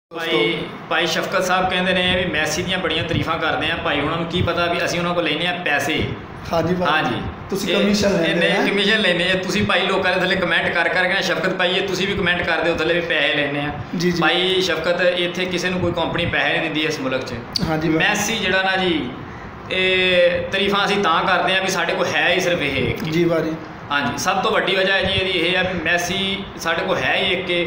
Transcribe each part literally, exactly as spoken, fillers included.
भाई भाई शफकत साहब कहते हैं भी मैसी ਦੀਆਂ ਬੜੀਆਂ ਤਾਰੀਫਾਂ ਕਰਦੇ ਆ ਭਾਈ ਉਹਨਾਂ ਨੂੰ ਕੀ ਪਤਾ ਵੀ ਅਸੀਂ ਉਹਨਾਂ ਕੋਲ ਲੈਨੇ ਆ ਪੈਸੇ। हाँ जी हाँ जी ਤੁਸੀਂ ਕਮਿਸ਼ਨ ਲੈਂਦੇ ਆ ਕਮਿਸ਼ਨ ਲੈਨੇ ਆ ਤੁਸੀਂ ਭਾਈ ਲੋਕਾਂ ਦੇ ਥੱਲੇ ਕਮੈਂਟ ਕਰ ਕਰਕੇ ਨਾ ਸ਼ਫਕਤ ਭਾਈ ਇਹ ਤੁਸੀਂ ਵੀ ਕਮੈਂਟ ਕਰਦੇ ਹੋ ਥੱਲੇ ਵੀ ਪੈਸੇ ਲੈਨੇ ਆ ਜੀ ਜੀ ਭਾਈ ਸ਼ਫਕਤ ਇੱਥੇ ਕਿਸੇ ਨੂੰ ਕੋਈ ਕੰਪਨੀ ਪੈਸੇ ਨਹੀਂ ਦਿੰਦੀ ਇਸ ਮੁਲਕ 'ਚ। हाँ जी ਮੈਸੀ ਜਿਹੜਾ ਨਾ ਜੀ ਇਹ ਤਾਰੀਫਾਂ ਅਸੀਂ ਤਾਂ ਕਰਦੇ ਆ ਵੀ ਸਾਡੇ ਕੋਲ ਹੈ ਹੀ ਸਿਰਫ ਇਹ ਜੀ ਭਾਜੀ। हाँ जी सब तो वड्डी वजह है जी ਇਹਦੀ ਇਹ ਹੈ ਵੀ ਮੈਸੀ ਸਾਡੇ ਕੋਲ ਹੈ ਹੀ ਇੱਕ ਕਿ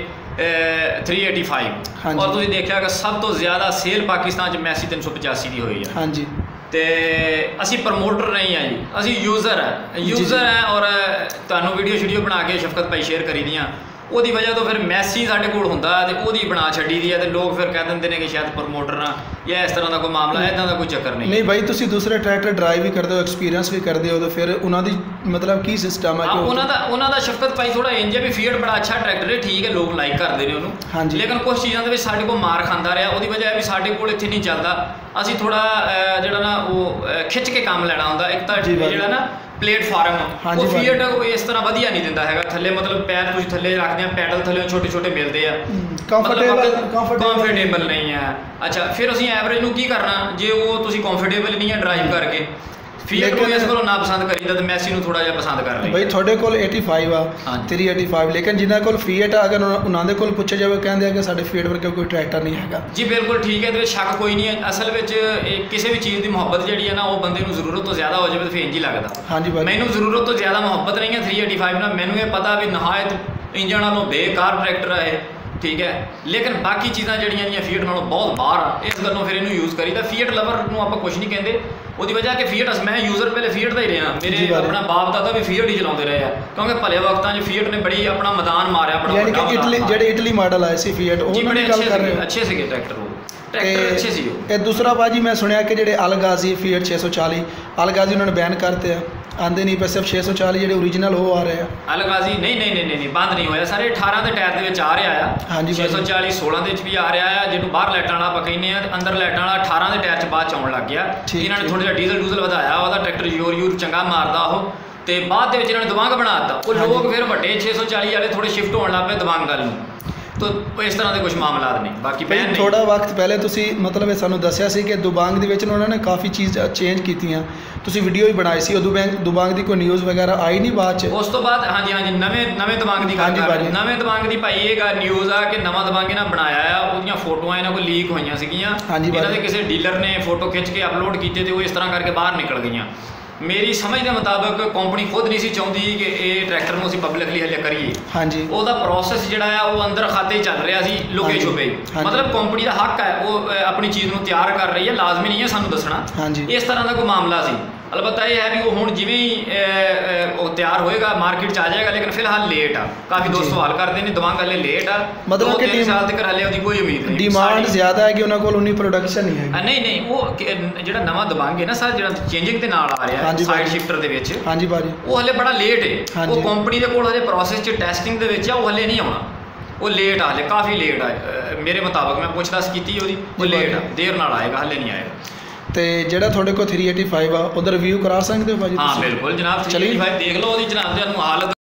थ्री एटी फाइव और तुम देखा कि सब तो ज़्यादा सेल पाकिस्तान च मैसी तीन सौ पचासी की हुई है। हाँ जी तो असी प्रमोटर नहीं है जी असी यूज़र है यूज़र है और तुहानू वीडियो शीडियो बना के शफकत भाई शेयर करी दियाँ ਉਹਦੀ वजह तो फिर मैसी साढ़े कोल हुंदा ते ओहदी बना छड्डी दी है ते लोग फिर कह दिंदे ने कि शायद प्रमोटर ना या इस तरह का कोई मामला इदां दा कोई चक्कर नहीं नहीं भाई तुसी दूसरे ट्रैक्टर ड्राइव भी करदे हो एक्सपीरियंस भी करदे हो तो फिर उन्हां दी मतलब की सिस्टम है कि उन्हां दा उन्हां दा शफकत भाई थोड़ा इंज है भी फीएट बड़ा अच्छा ट्रैक्टर है ठीक है लोग लाइक करदे ने ओनू। हाँ जी लेकिन कुछ चीज़ों दे विच साडे कोल मार खांदा रहा ओहदी वजह है भी साडे कोल इत्थे नहीं चलदा असी थोड़ा जिहड़ा ना वो खिच के काम लैना हुंदा एक तां जिहड़ा ना प्लेटफार्म हाँ वो फीएट इस तरह वधिया नहीं दिंदा हैगा थल्ले मतलब पैर तुसीं थल्ले रखदे आ पैडल थल्ले छोटे छोटे मिलते हैं कंफर्टेबल कंफर्टेबल नहीं है। अच्छा फिर असीं एवरेज नूं की करना जे वो तुसीं कंफर्टेबल नहीं है ड्राइव करके फीएट को इस कोलों ना पसंद करीदा तो मैसी नूं थोड़ा जिहा पसंद कर लईदा। भाई थोड़े कोल एटी फाइव आ थ्री एटी फाइव लेकिन जिन्हां कोल फीएट आ अगर उन्हां दे कोल पुछे जावे कहंदे आ कि साडे फीएट वर्गा कोई ट्रैक्टर नहीं हैगा जी बिल्कुल ठीक है तो शक कोई नहीं है असल में किसी भी चीज़ की मुहब्बत जी है ना वो बंदे नूं जरूरत तो ज़्यादा हो जाए तो फिर इंज ही लगता। हाँ जी मैनू जरूरत तो ज़्यादा मुहब्बत नहीं है थ्री एटी फाइव ना मैनू ये पता भी नहायत इंजन नालों बेकार ट्रैक्टर है ठीक है लेकिन बाकी चीज़ां जड़ियां फीएट नालों बहुत बाहर आ इस गल्लों फिर इनू यूज़ करीदा फीएट लवर नूं आपां कुछ नहीं कहते ਉਹਦੀ वजह कि फीएट मैं यूज़र पहले फीएट का ही रहा मेरे अपना बाप दादा भी फीएट ही चलाते रहे हैं क्योंकि भले वक्तां च फीएट ने बड़ी अपना मैदान मारिया बड़ा यानी कि इटली जेडे इटली मॉडल आए सी फीएट वो बड़े अच्छे अच्छे से ट्रैक्टर ट्रैक्टर अच्छे सी ਇਹ ਦੂਸਰਾ ਬਾਜੀ मैं सुनिया कि ਜਿਹੜੇ अलगाजी फीएट छे सौ चाली अलगाजी उन्होंने बैन करते हैं आंदे नहीं पे सिर्फ छे सौ चाली ਜਿਹੜੇ ओरिजिनल हो आ रहे हैं अलगाजी नहीं नहीं नहीं नहीं बंद नहीं होया सारे अठारह के टायर ਦੇ ਵਿੱਚ आ रहा है। हाँ जी छे सौ चाली सोलह ਦੇ ਵਿੱਚ भी आ रहा है ਜਿਹਨੂੰ ਬਾਹਰ ਲਾਈਟਾਂ ਵਾਲਾ ਆਪਾਂ ਕਹਿੰਦੇ ਆ ਅੰਦਰ ਲਾਈਟਾਂ ਵਾਲਾ ਅਠਾਰਾਂ ਦੇ ਟਾਇਰ 'ਚ ਬਾਅਦ 'ਚ ਆਉਣ ਲੱਗ ਗਿਆ ਇਹਨਾਂ ਨੇ ਥੋੜਾ ਜਿਹਾ ਡੀਜ਼ਲ ਡੂਜ਼ਲ ਵਧਾਇਆ ਉਹਦਾ ਟਰੈਕਟਰ ਯੂਰ ਯੂਰ ਚੰਗਾ ਮਾਰਦਾ ਉਹ ਤੇ ਬਾਅਦ ਦੇ ਵਿੱਚ ਇਹਨਾਂ ਨੇ ਦਵਾਂਗ ਬਣਾ ਦਿੱਤਾ ਉਹ ਲੋਕ ਫਿਰ ਵੱਡੇ छे सौ चाली ਵਾਲੇ ਥੋੜੇ ਸ਼ਿਫਟ ਹੋਣ ਲੱਗ ਪਏ ਦਵਾਂਗ ਵੱਲ ਨੂੰ तो इस तरह के कुछ मामला नहीं बाकी बैन थोड़ा वक्त पहले तुसी मतलब सानू दस्सिया सी कि दुबांग दे विच उन्होंने काफ़ी चीज़ चेंज कीतियां तुसी वीडियो भी बनाई सी दुबांग दुबांग दी कोई न्यूज़ वगैरह आई नहीं बाद च उस तो बाद हाँ जी हाँ जी नवे नवे दुबांग दी गल कर नवे दुबांग दी भाई ये गल न्यूज़ आ कि नवा दुबांग इन्हां बनाया आ उहदियां फोटोआं इन्हां कोल लीक होईयां सीगियां इन्हां दे किसी डीलर ने फोटो खिंच के अपलोड कीते ते वो इस तरह करके बाहर निकल गईयां मेरी समझ के मुताबिक कंपनी खुद नहीं सी चाहती कि ये ट्रैक्टर में असीं पब्लिकली हले करिए। हाँ जी ਉਹਦਾ प्रोसैस जिहड़ा है वो अंदर खाते चल रहा सी लुके छुपे मतलब कंपनी का हक है वो अपनी चीज़ में तैयार कर रही है लाजमी नहीं है सानू दसना। हाँ जी इस तरह का कोई मामला सी अलबत्ता ये है भी वो हुण जिवें ही तैयार होएगा मार्केट च आ जाएगा लेकिन फिलहाल लेट आ काफ़ी दोस्त सवाल करते हैं दवांग हले लेट आ मतलब कि तीन साल तक हले उसकी कोई उम्मीद नहीं डिमांड ज़्यादा है कि उन्होंने कोल उन्नी प्रोडक्शन नहीं है नहीं नहीं वो जिहड़ा नवा दवांग है ना सर जिहड़ा चेंजिंग के नाल आ रहा है साइड शिफ्टर दे विच हाँ जी भाजी वो हले बड़ा लेट है वो कंपनी दे कोल हले प्रोसैस च टेस्टिंग दे विच आ वो हले नहीं आउणा वो लेट आ हले काफ़ी लेट आ मेरे मुताबिक मैं पुछताछ कीती ओहदी वो लेट आ देर नाल आएगा हले नहीं आएगा ਤੇ ਜਿਹੜਾ ਤੁਹਾਡੇ ਕੋਲ थ्री एटी फाइव ਆ ਉਹਦਾ ਰਿਵਿਊ ਕਰਾ ਸਕਦੇ ਹੋ ਭਾਜੀ ਹਾਂ ਬਿਲਕੁਲ ਜਨਾਬ थ्री एटी फाइव ਦੇਖ ਲਓ ਉਹਦੀ ਜਨਾਬ ਤੁਹਾਨੂੰ ਹਾਲਤ